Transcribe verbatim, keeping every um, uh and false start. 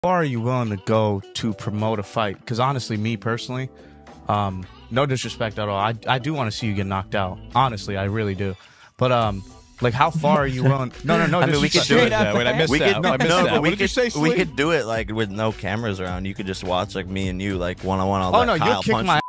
far are you willing to go to promote a fight? Because honestly, me personally, um, no disrespect at all, I I do want to see you get knocked out. Honestly, I really do. But um, like, how far are you willing? No, no, no. I mean, we could do it that. Wait, I missed we that. Could, I missed no, that. but What we did you could, say, we Slee? could do it like with no cameras around. You could just watch like me and you like one on one. Oh no, you'll kick my